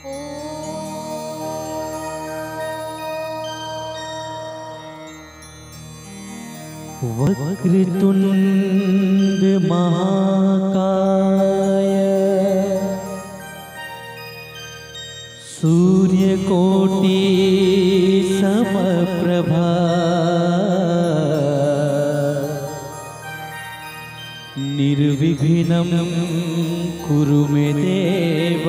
वक्रतुंड महाकाय सूर्यकोटि समप्रभा निर्विघ्नं कुरु मे देव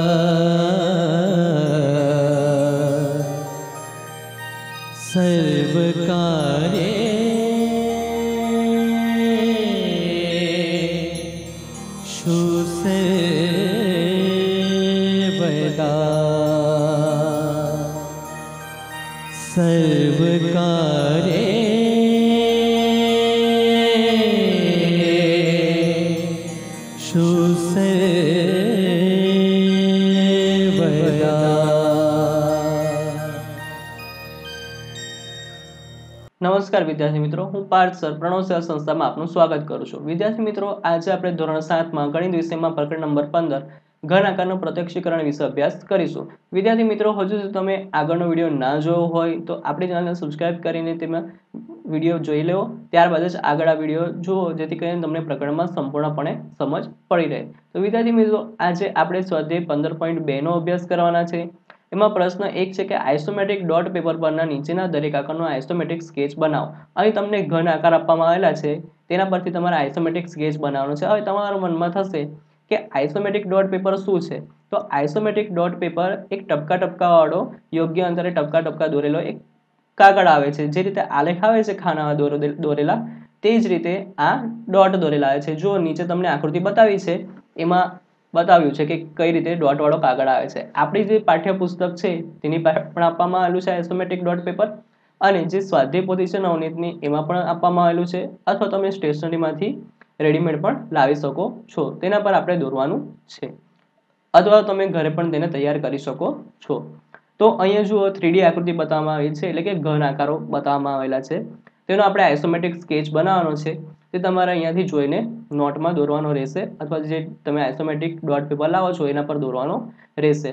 सर्वकार्येषु सर्वदा सर्वकार्येषु सर्वदा। નમસ્કાર વિદ્યાર્થી મિત્રો, હું પાર્થ સર પ્રણવ સર સંસ્થામાં આપનું સ્વાગત કરું છું। વિદ્યાર્થી મિત્રો, આજે આપણે ધોરણ 7માં ગણિત વિષયમાં પ્રકરણ નંબર 15 ઘન આકારનું પ્રત્યક્ષીકરણ વિશે અભ્યાસ કરીશું। વિદ્યાર્થી મિત્રો, હજુ જો તમે આગળનો વિડીયો ના જોયો હોય તો આપણી ચેનલને સબસ્ક્રાઇબ કરીને તેમાં વિડીયો જોઈ લેવો, ત્યારબાદ જ આગળ આ વિડીયો જુઓ, જેથી કરીને તમને પ્રકરણમાં સંપૂર્ણપણે સમજ પડી રહે। તો વિદ્યાર્થી મિત્રો, આજે આપણે સ્વાધ્યાય 15.2 નો અભ્યાસ કરવાના છે। એમાં પ્રશ્ન એક છે કે આઇસોમેટ્રિક ડોટ પેપર પરના નીચેના દરેક આકારનો આઇસોમેટ્રિક સ્કેચ બનાવો। અહીં તમને ઘન આકાર આપવામાં આવેલા છે, તેના પરથી તમારે આઇસોમેટ્રિક સ્કેચ બનાવવાનો છે। હવે તમારા મનમાં થશે કે આઇસોમેટ્રિક ડોટ પેપર શું છે? તો આઇસોમેટ્રિક ડોટ પેપર એક ટપકા ટપકાવાળો યોગ્ય અંતરે ટપકા ટપકા દોરેલો એક કાગળ આવે છે। જે રીતે આલેખ આવે છે ખાનામાં દોરેલા, તે જ રીતે આ ડોટ દોરેલા આવે છે। જો નીચે તમને આકૃતિ બતાવી છે, એમાં બતાવ્યું છે કે કઈ રીતે ડોટ વાળો કાગળ આવે છે। આપણી જે પાઠ્યપુસ્તક છે તેની પણ આપવામાં આવેલું છે આઇસોમેટ્રિક ડોટ પેપર, અને જે સ્વાધ્યાય પોથી છે નવનીતની એમાં પણ આપવામાં આવેલું છે, અથવા તમે સ્ટેશનરીમાંથી રેડીમેડ પણ લાવી શકો છો। તેના પર આપણે દોરવાનું છે, અથવા તમે ઘરે પણ તેને તૈયાર કરી શકો છો। તો અહીંયા જુઓ 3D આકૃતિ બતાવવામાં આવી છે, એટલે કે ઘન આકારો બતાવવામાં આવેલા છે। તેનો આપણે આઇસોમેટ્રિક સ્કેચ બનાવવાનો છે, તે તમારે અહીંયાથી જોઈને નોટમાં દોરવાનો રહેશે, અથવા જે તમે આઇસોમેટ્રિક ડોટ પેપર લાવો છો એના પર દોરવાનો રહેશે।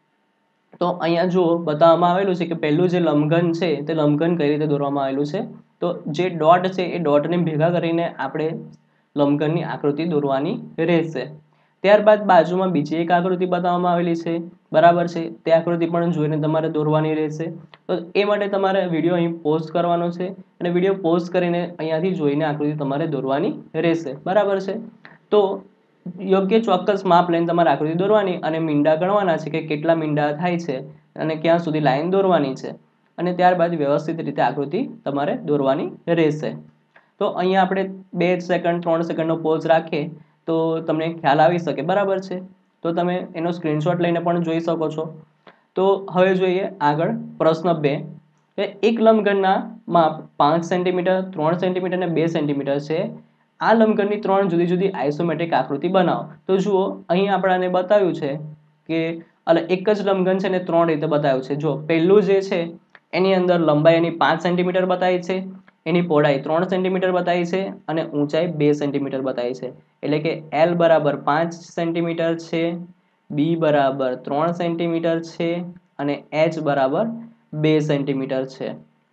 તો અહીંયા જુઓ બતાવવામાં આવેલું છે કે પહેલું જે લંબઘન છે તે લંબઘન કઈ રીતે દોરવામાં આવેલું છે। તો જે ડોટ છે એ ડોટને ભેગા કરીને આપણે લંબઘનની આકૃતિ દોરવાની રહેશે। ત્યારબાદ બાજુમાં બીજી એક આકૃતિ બતાવવામાં આવેલી છે, બરાબર છે, તે આકૃતિ પણ જોઈને તમારે દોરવાની રહેશે। તો એ માટે તમારે વિડીયો અહીં પોઝ કરવાનો છે, અને વિડીયો પોઝ કરીને અહીંયાથી જોઈને આકૃતિ તમારે દોરવાની રહેશે, બરાબર છે। તો યોગ્ય ચોક્કસ માપ લઈને તમારે આકૃતિ દોરવાની, અને મીંડા ગણવાના છે કે કેટલા મીંડા થાય છે અને ક્યાં સુધી લાઈન દોરવાની છે, અને ત્યારબાદ વ્યવસ્થિત રીતે આકૃતિ તમારે દોરવાની રહેશે। તો અહીંયા આપણે 2 સેકન્ડ 3 સેકન્ડનો પોઝ રાખીએ તો તમને ખ્યાલ આવી શકે, બરાબર છે। તો તમે એનો સ્ક્રીનશોટ લઈને પણ જોઈ શકો છો। તો હવે જોઈએ આગળ પ્રશ્ન 2 કે એક લંબઘનના માપ 5 સેન્ટીમીટર 3 સેન્ટીમીટર અને 2 સેન્ટીમીટર છે। આ લંબઘનની 3 જુદી જુદી આઇસોમેટ્રિક આકૃતિ બનાવો। તો જુઓ અહીં આપણને બતાવ્યું છે કે એક જ લંબઘન છે ને 3 રીતે બતાવ્યું છે। જો પહેલું જે છે એની અંદર લંબાઈ એની 5 સેન્ટીમીટર બતાવી છે, એની પહોળાઈ 3 સેન્ટીમીટર બતાવી છે, અને ઊંચાઈ 2 સેન્ટીમીટર બતાવી છે। એટલે કે L બરાબર 5 સેન્ટીમીટર છે, B બરાબર 3 સેન્ટીમીટર છે, અને H બરાબર 2 સેન્ટીમીટર છે।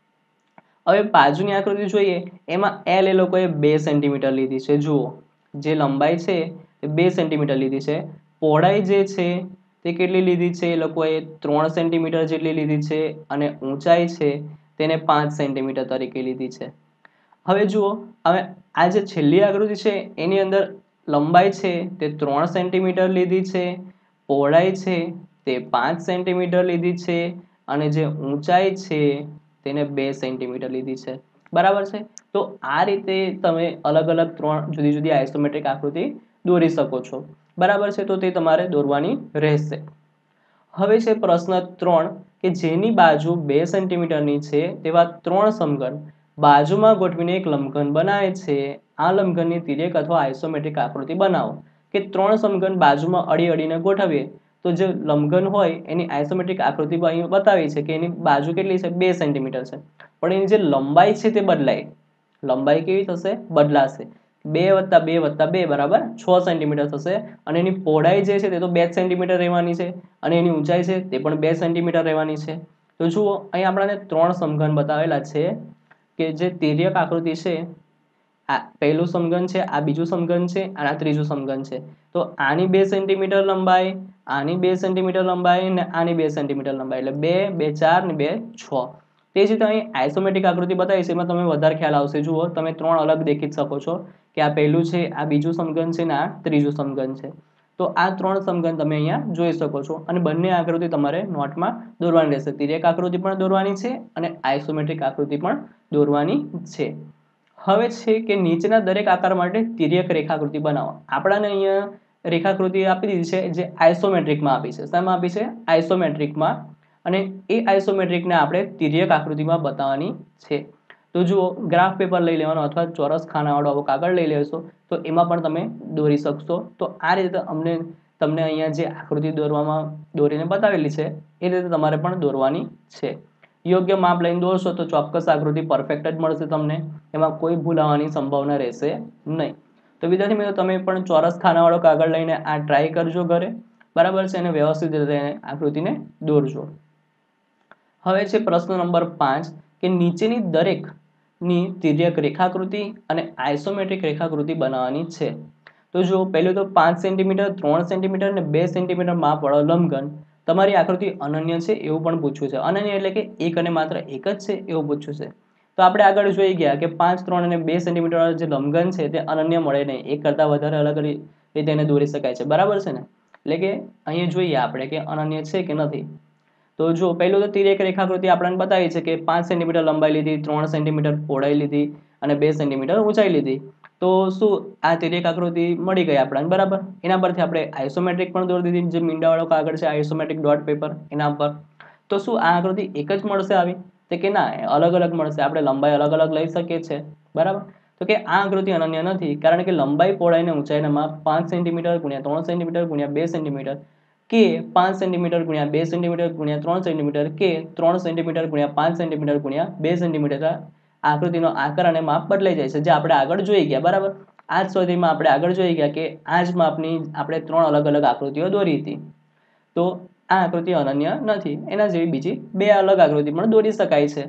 હવે બાજુની આકૃતિ જોઈએ, એમાં L એ લોકોએ 2 સેન્ટીમીટર લીધી છે। જુઓ જે લંબાઈ છે એ 2 સેન્ટીમીટર લીધી છે, પહોળાઈ જે છે તે કેટલી લીધી છે, એ લોકોએ 3 સેન્ટીમીટર જેટલી લીધી છે, અને ઊંચાઈ છે તેને 5 સેન્ટીમીટર તરીકે લીધી છે। હવે જુઓ, હવે આ જે છેલ્લી આકૃતિ છે એની અંદર લંબાઈ છે તે 3 સેન્ટીમીટર લીધી છે, પહોળાઈ છે તે 5 સેન્ટીમીટર લીધી છે, અને જે ઊંચાઈ છે તેને 2 સેન્ટીમીટર લીધી છે, બરાબર છે। તો આ રીતે તમે અલગ અલગ 3 જુદી જુદી આઇસોમેટ્રિક આકૃતિ દોરી શકો છો, બરાબર છે। તો તે તમારે દોરવાની રહેશે। હવે છે પ્રશ્ન 3 કે જેની બાજુ 2 સેન્ટીમીટરની છે તેવા 3 સમઘન બાજુમાં ગોઠવીને એક લંબઘન બનાવે છે। આ લંબઘનની તિર્યક અથવા આઇસોમેટ્રિક આકૃતિ બનાવો। કે 3 સમઘન બાજુમાં અડી અડીને ગોઠવીએ તો જે લંબઘન હોય એની આઇસોમેટ્રિક આકૃતિ અહીં બતાવી છે કે એની બાજુ કેટલી છે, 2 સેન્ટીમીટર છે, પણ એની જે લંબાઈ છે તે બદલાય। લંબાઈ કેવી થશે, બદલાશે। 2 + 2 + 2 બરાબર 6 સેન્ટીમીટર થશે અને એની પહોળાઈ જે છે તે તો 2 સેન્ટીમીટર રહેવાની છે અને એની ઊંચાઈ છે તે પણ 2 સેન્ટીમીટર રહેવાની છે. તો જુઓ અહીં આપણને 3 સમઘન બતાવેલા છે કે જે તિર્યક આકૃતિ છે. આ પહેલું સમઘન છે, આ બીજું સમઘન છે અને આ ત્રીજું સમઘન છે. તો આની 2 સેન્ટીમીટર લંબાઈ, આની 2 સેન્ટીમીટર લંબાઈ અને આની 2 સેન્ટીમીટર લંબાઈ એટલે 2, 2, 4 ને 2, 6. તે જ રીતે અહીં આઇસોમેટ્રિક આકૃતિ બતાવી છે એમાં તમે વધારે ખ્યાલ આવશે. જુઓ તમે 3 અલગ દેખી શકો છો કે આ પહેલું છે, આ બીજું સમઘન છે ને આ ત્રીજું સમઘન છે. તો આ 3 સમઘન તમે અહીંયા જોઈ શકો છો અને બંને આકૃતિ તમારે નોટમાં દોરવાની રહેશે. તિર્યક આકૃતિ પણ દોરવાની છે અને આઇસોમેટ્રિક આકૃતિ પણ દોરવાની છે. હવે છે કે નીચેના દરેક આકાર માટે તિર્યક રેખાકૃતિ બનાવો. આપણાને અહીંયા રેખાકૃતિ આપી દીધી છે જે આઇસોમેટ્રિકમાં આપી છે. શામાં આપી છે? આઇસોમેટ્રિકમાં. અને એ આઇસોમેટ્રિકને આપણે તિર્યક આકૃતિમાં બતાવવાની છે. તો જુઓ ગ્રાફ પેપર લઈ લેવાનો અથવા ચોરસ ખાનાવાળો આવો કાગળ લઈ લેશો તો એમાં પણ તમે દોરી શકશો. તો આ રીતે તમને અહીંયા જે આકૃતિ દોરીને બતાવેલી છે એ રીતે તમારે પણ દોરવાની છે. યોગ્ય માપ લઈને દોરશો તો ચોક્કસ આકૃતિ પરફેક્ટ જ મળશે તમને. એમાં કોઈ ભૂલ આવવાની સંભાવના રહેશે નહીં. તો વિદ્યાર્થી મિત્રો તમે પણ ચોરસ ખાનાવાળો કાગળ લઈને આ ટ્રાય કરજો ઘરે, બરાબર છે, અને વ્યવસ્થિત રીતે આકૃતિને દોરજો. હવે છે પ્રશ્ન નંબર 5 કે નીચેની દરેકની તિર્યક રેખાકૃતિ અને આઇસોમેટ્રિક રેખાકૃતિ બનાવવાની છે. તો જો પહેલું તો 5 સેન્ટીમીટર, 3 સેન્ટીમીટર અને 2 સેન્ટીમીટર માપવાળો લંબઘન તમારી આકૃતિ અનન્ય છે એવું પણ પૂછ્યું છે. અનન્ય એટલે કે એક અને માત્ર એક જ છે એવું પૂછ્યું છે. તો આપણે આગળ જોઈ ગયા કે 5, 3 અને 2 સેન્ટીમીટર વાળો જે લંબઘન છે તે અનન્ય મળે નહીં. એક કરતાં વધારે અલગ રીતે એને દોરી શકાય છે, બરાબર છે ને. એટલે કે અહીં જોઈએ આપણે કે અનન્ય છે કે નથી. તો જો પહેલું તો તિર્યક રેખાકૃતિ આપણને બતાવી છે કે 5 સેન્ટીમીટર લંબાઈ લીધી, 3 સેન્ટીમીટર પહોળાઈ લીધી અને 2 સેન્ટીમીટર ઊંચાઈ લીધી. તો શું આ તિર્યક આકૃતિ મળી ગઈ આપણને, બરાબર. એના પરથી આપણે આઇસોમેટ્રિક પણ દોરી દીધી, જે મીંડાવાળો કાગળ છે આઇસોમેટ્રિક ડોટ પેપર એના પર. તો શું આ આકૃતિ એક જ મળશે આવી? તો કે ના, અલગ અલગ મળશે. આપણે લંબાઈ અલગ અલગ લઈ શકીએ છીએ, બરાબર. તો કે આ આકૃતિ અનન્ય નથી કારણ કે લંબાઈ, પહોળાઈ અને ઊંચાઈના માપ 5 સેન્ટીમીટર × 3 સેન્ટીમીટર × 2 સેન્ટીમીટર કે 5 સેન્ટીમીટર × 2 સેન્ટીમીટર × 3 સેન્ટીમીટર કે 3 સેન્ટીમીટર × 5 સેન્ટીમીટર × 2 સેન્ટીમીટર આકૃતિનો આકાર અને માપ બદલાઈ જાય છે, જે આપણે આગળ જોઈ ગયા, બરાબર. આ જ સ્વાધ્યાયમાં આપણે આગળ જોઈ ગયા કે આ જ માપની આપણે 3 અલગ અલગ આકૃતિઓ દોરી હતી. તો આ આકૃતિ અનન્ય નથી. એના જેવી બીજી 2 અલગ આકૃતિ પણ દોરી શકાય છે.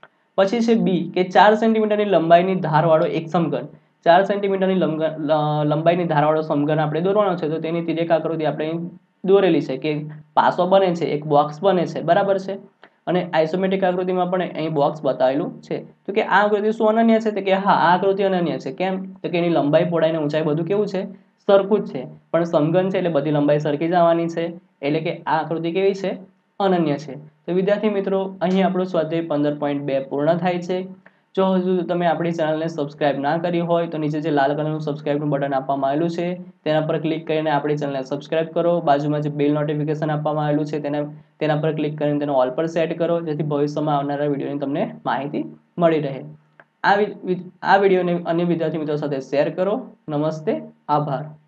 પછી છે બી કે 4 સેન્ટીમીટરની લંબાઈની ધારવાળો એક સમઘન. 4 સેન્ટીમીટરની લંબાઈની ધારવાળો સમઘન આપણે દોરવાનો છે. તો તેની તિર્યક આકૃતિ આપણે દોરેલી છે કે પાસો બને છે, એક બોક્સ બને છે, બરાબર છે. અને આઇસોમેટ્રિક આકૃતિમાં પણ અહીં બોક્સ બતાવેલું છે. તો કે આ આકૃતિ શું અનન્ય છે? તો કે હા, આ આકૃતિ અનન્ય છે. કેમ? તો કે એની લંબાઈ, પહોળાઈ અને ઊંચાઈ બધું કેવું છે? સરખું જ છે. પણ સમઘન છે એટલે બધી લંબાઈ સરખી જ આવવાની છે. એટલે કે આ આકૃતિ કેવી છે? અનન્ય છે. તો વિદ્યાર્થી મિત્રો અહીં આપણો સ્વાધ્યાય 15.2 પૂર્ણ થાય છે. જો હજુ તમે આપણી ચેનલને સબસ્ક્રાઇબ ના કરી હોય તો નીચે જે લાલ કલરનું સબસ્ક્રાઇબનું બટન આપવામાં આવેલું છે તેના પર ક્લિક કરીને આપણી ચેનલને સબસ્ક્રાઇબ કરો. બાજુમાં જે બેલ નોટિફિકેશન આપવામાં આવેલું છે તેના પર ક્લિક કરીને તેને ઓલ પર સેટ કરો, જેથી ભવિષ્યમાં આવનારા વિડીયોની તમને માહિતી મળી રહે. આ વિડીયોને અન્ય વિદ્યાર્થી મિત્રો સાથે શેર કરો. નમસ્તે, આભાર.